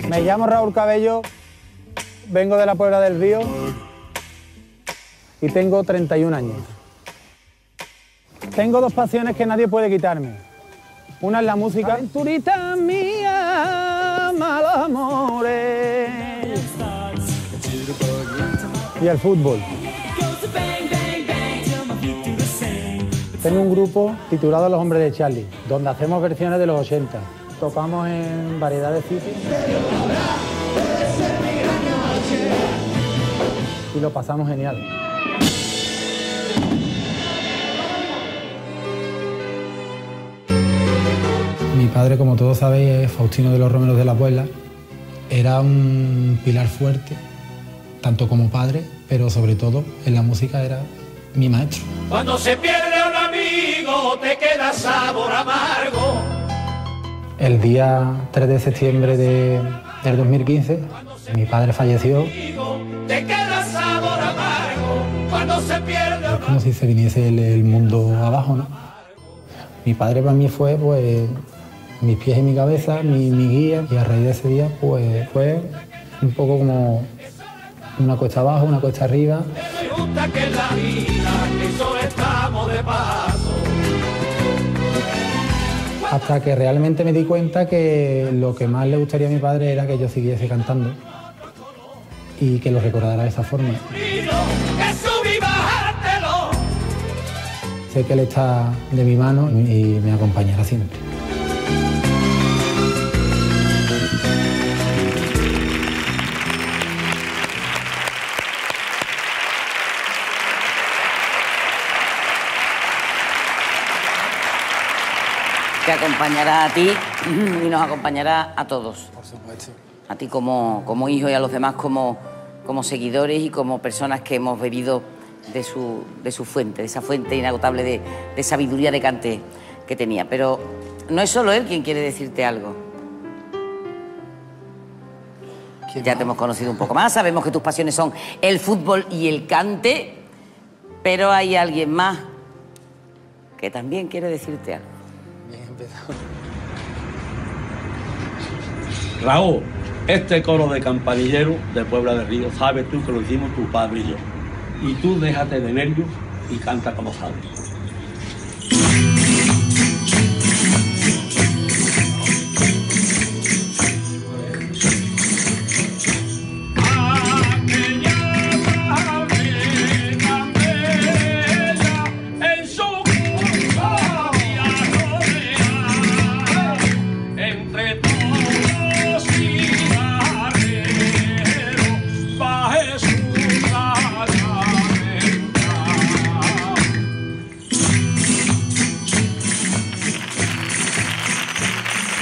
Me llamo Raúl Cabello, vengo de la Puebla del Río y tengo 31 años. Tengo dos pasiones que nadie puede quitarme. Una es la música. Aventurita mía, mal amores. Y el fútbol. Tengo un grupo titulado Los Hombres de Charlie, donde hacemos versiones de los 80. Tocamos en variedad de sitios. Y lo pasamos genial. Mi padre, como todos sabéis, es Faustino de los Romeros de la Puebla. Era un pilar fuerte, tanto como padre, pero sobre todo en la música era mi maestro. Cuando se pierde un amigo, te queda sabor amargo. El día 3 de septiembre del 2015, mi padre falleció. Te queda sabor amargo cuando se pierde. Es como si se viniese el mundo abajo, ¿no? Mi padre para mí fue, pues, mis pies y mi cabeza, mi guía, y a raíz de ese día, pues, fue un poco como una cuesta abajo, una cuesta arriba. Me gusta que en la vida, que solo estamos de paso. Hasta que realmente me di cuenta que lo que más le gustaría a mi padre era que yo siguiese cantando y que lo recordara de esa forma. Sé que él está de mi mano y me acompañará siempre. Te acompañará a ti y nos acompañará a todos. Por supuesto. A ti como hijo y a los demás como seguidores y como personas que hemos bebido de su fuente, de esa fuente inagotable de sabiduría de cante que tenía. Pero no es solo él quien quiere decirte algo. Ya te hemos conocido un poco más, sabemos que tus pasiones son el fútbol y el cante, pero hay alguien más que también quiere decirte algo. Bien empezado. Raúl, este coro de campanilleros de Puebla del Río, sabes tú que lo hicimos tu padre y yo. Y tú déjate de nervios y canta como sabes.